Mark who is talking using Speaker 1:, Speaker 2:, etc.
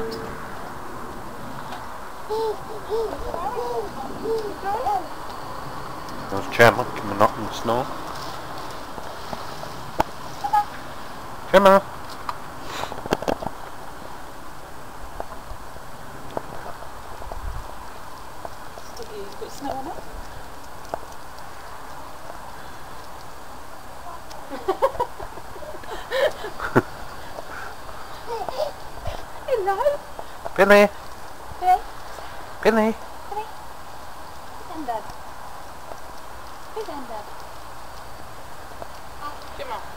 Speaker 1: There's Gemma coming up in the snow. Gemma!
Speaker 2: You've got snow on it? Hello?
Speaker 1: Billy!
Speaker 2: Billy?
Speaker 1: Billy!
Speaker 2: Billy? Who's Dad? Who's Dad? Gemma.